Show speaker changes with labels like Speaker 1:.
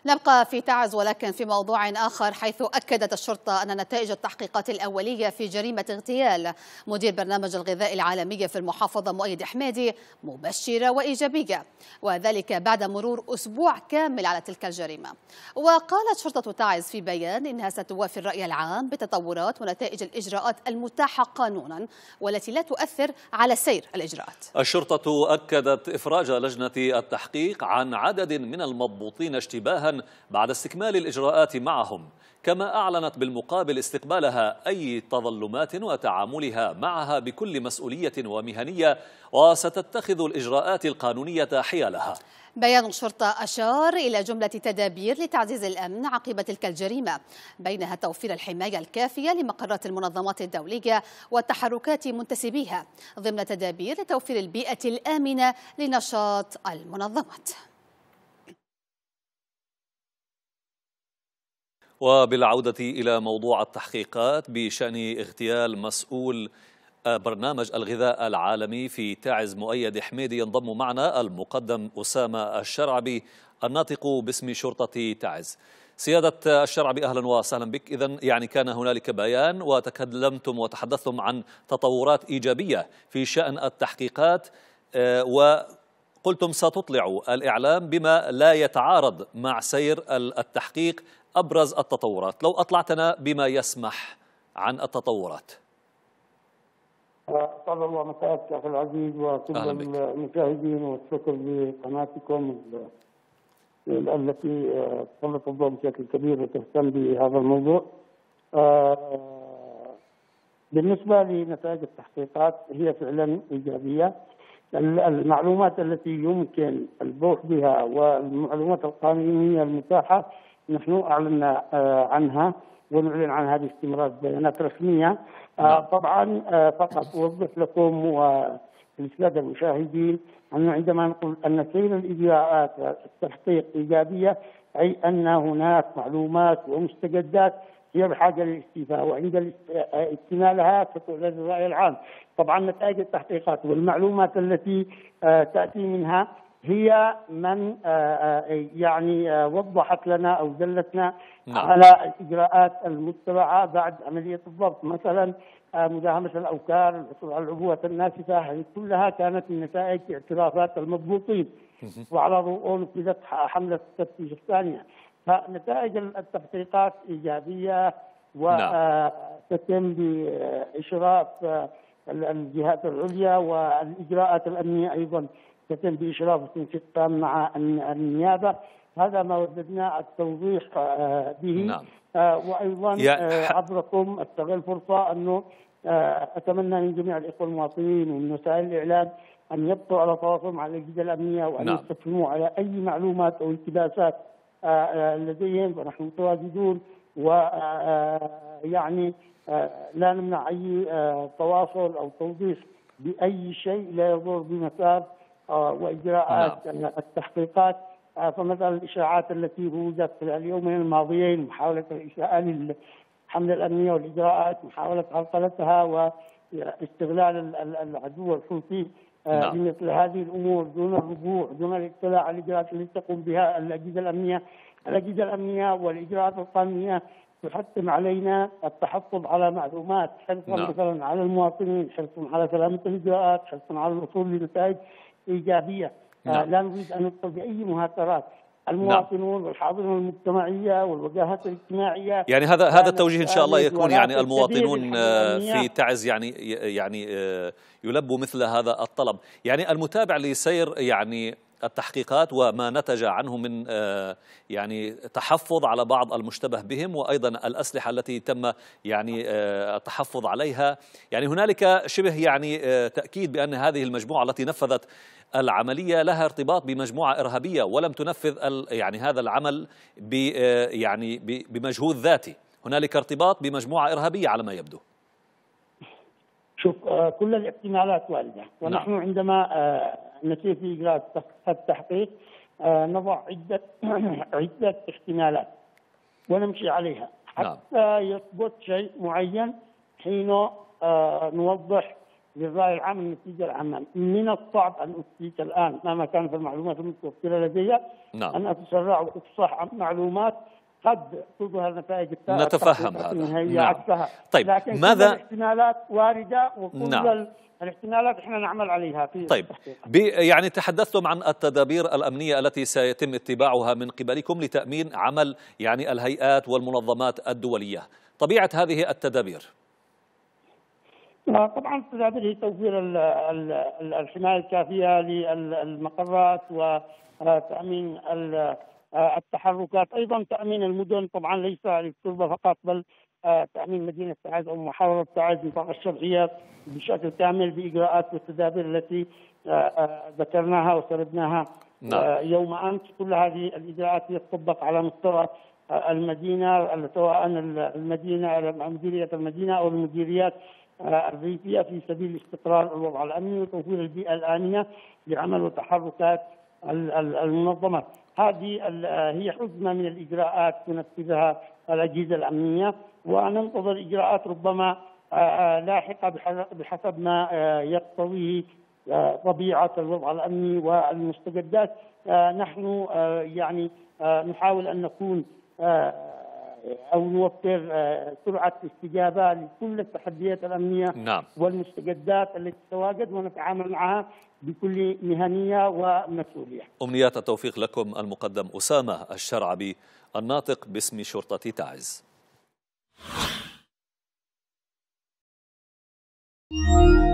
Speaker 1: نبقى في تعز ولكن في موضوع آخر، حيث أكدت الشرطة أن نتائج التحقيقات الأولية في جريمة اغتيال مدير برنامج الغذاء العالمي في المحافظة مؤيد حميدي مبشرة وإيجابية، وذلك بعد مرور أسبوع كامل على تلك الجريمة. وقالت شرطة تعز في بيان إنها ستوافي الرأي العام بتطورات ونتائج الإجراءات المتاحة قانونا والتي لا تؤثر على سير الإجراءات.
Speaker 2: الشرطة أكدت إفراج لجنة التحقيق عن عدد من المضبوطين اشتباها بعد استكمال الإجراءات معهم، كما أعلنت بالمقابل استقبالها أي تظلمات وتعاملها معها بكل مسؤولية ومهنية، وستتخذ الإجراءات القانونية حيالها.
Speaker 1: بيان الشرطة أشار إلى جملة تدابير لتعزيز الأمن عقب تلك الجريمة، بينها توفير الحماية الكافية لمقرات المنظمات الدولية وتحركات منتسبيها، ضمن تدابير لتوفير البيئة الآمنة لنشاط المنظمات.
Speaker 2: وبالعودة إلى موضوع التحقيقات بشأن اغتيال مسؤول برنامج الغذاء العالمي في تعز مؤيد حميدي، ينضم معنا المقدم أسامة الشرعبي الناطق باسم شرطة تعز. سيادة الشرعبي، أهلا وسهلا بك. إذن يعني كان هنالك بيان وتكلمتم وتحدثتم عن تطورات إيجابية في شأن التحقيقات، وقلتم ستطلعوا الإعلام بما لا يتعارض مع سير التحقيق. أبرز التطورات لو أطلعتنا بما يسمح عن التطورات.
Speaker 3: أسعد الله مساءك أخي العزيز وكل المشاهدين، والشكر لقناتكم التي تسلط الضوء بشكل كبير وتهتم بهذا الموضوع. بالنسبة لنتائج التحقيقات هي فعلا إيجابية. المعلومات التي يمكن البوح بها والمعلومات القانونية المتاحة نحن أعلنا عنها ونعلن عنها باستمرار بيانات رسمية. طبعا فقط أوضح لكم وللسادة المشاهدين أنه عندما نقول أن سير الإجراءات التحقيق إيجابية، أي أن هناك معلومات ومستجدات هي بحاجة للاستيفاء، وعند اكتمالها ستعلن الرأي العام. طبعا نتائج التحقيقات والمعلومات التي تأتي منها هي من يعني وضحت لنا أو دلتنا على الإجراءات المتبعة بعد عملية الضبط، مثلا مداهمة الأوكار، الحصول على العبوات الناسفة، هذه كلها كانت من نتائج اعترافات المضبوطين، وعلى ضوء نفذت حملة التفتيش الثانية. فنتائج التحقيقات إيجابية وتتم بإشراف الجهات العليا، والإجراءات الأمنية أيضا تتم بإشراف وتنسيق تام مع النيابة. هذا ما وددنا التوضيح به. وأيضا عبركم أستغل فرصة أنه أتمنى من جميع الإخوة المواطنين ومن وسائل الإعلام أن يبقوا على تواصل مع الأجهزة الأمنية، وأن يستفهموا على أي معلومات أو التباسات لديهم، ونحن متواجدون ويعني لا نمنع أي تواصل أو توضيح بأي شيء لا يضر بمسار وإجراءات التحقيقات. فمثلا الإشاعات التي وجدت في اليومين الماضيين، محاولة الإساءة للحملة الأمنية والإجراءات، محاولة عرقلتها واستغلال العدو الحوثي بمثل هذه الأمور دون الرجوع، دون الاطلاع على الإجراءات التي تقوم بها الأجهزة الأمنية. الأجهزة الأمنية والإجراءات القانونية تحتم علينا التحفظ على معلومات، حرصا مثلا على المواطنين، حرصا على سلامة الإجراءات، حرصا على الوصول لنتائج إيجابية. لا نريد أن ندخل بأي مهاترات. المواطنون والحاضرين المجتمعية والوجهات الاجتماعية،
Speaker 2: يعني هذا التوجيه إن شاء الله يكون، يعني المواطنون في تعز يعني يلبوا مثل هذا الطلب. يعني المتابع لسير يعني التحقيقات وما نتج عنه من يعني تحفظ على بعض المشتبه بهم، وأيضا الأسلحة التي تم يعني التحفظ عليها، يعني هنالك شبه يعني تأكيد بأن هذه المجموعة التي نفذت العملية لها ارتباط بمجموعة إرهابية ولم تنفذ يعني هذا العمل يعني بمجهود ذاتي. هنالك ارتباط بمجموعة إرهابية على ما يبدو.
Speaker 3: شوف، كل الاحتمالات واردة، ونحن عندما نسير في إجراء التحقيق نضع عدة احتمالات ونمشي عليها حتى يثبت شيء معين، حين نوضح للرأي العام النتيجة العامة. من الصعب أن أفتيك الآن مهما كانت المعلومات المتوفرة لدي أن أتسرع وأفصح عن معلومات قد تظهر نتائج
Speaker 2: نتفهم هذا.
Speaker 3: النهائية عكسها.
Speaker 2: طيب
Speaker 3: لكن
Speaker 2: ماذا؟
Speaker 3: كل الاحتمالات واردة، وكل الاحتمالات احنا نعمل عليها في
Speaker 2: طيب يعني تحدثتم عن التدابير الأمنية التي سيتم اتباعها من قبلكم لتأمين عمل يعني الهيئات والمنظمات الدولية. طبيعة هذه التدابير؟
Speaker 3: طبعا التدابير هي توفير الحماية الكافية للمقرات وتأمين التحركات، أيضا تأمين المدن، طبعا ليس للتربة فقط بل تأمين مدينة تعز أو محافظة تعز نطاق الشرقية بشكل كامل بإجراءات والتدابير التي ذكرناها وسردناها يوم أمس. كل هذه الإجراءات تطبق على مستوى المدينة، سواء المدينة مديرية المدينة أو المديريات الريفية، في سبيل استقرار الوضع الأمني وتوفير البيئة الآمنة لعمل وتحركات المنظمات. هذه هي حزمة من الإجراءات تنفذها الأجهزة الأمنية، وننتظر إجراءات ربما لاحقة بحسب ما يقتضيه طبيعة الوضع الأمني والمستجدات. نحن يعني نحاول أن نكون أو نوفر سرعة استجابة لكل التحديات الأمنية والمستجدات التي تتواجد، ونتعامل معها بكل مهنية ومسؤولية.
Speaker 2: أمنيات التوفيق لكم المقدم أسامة الشرعبي الناطق باسم شرطة تعز.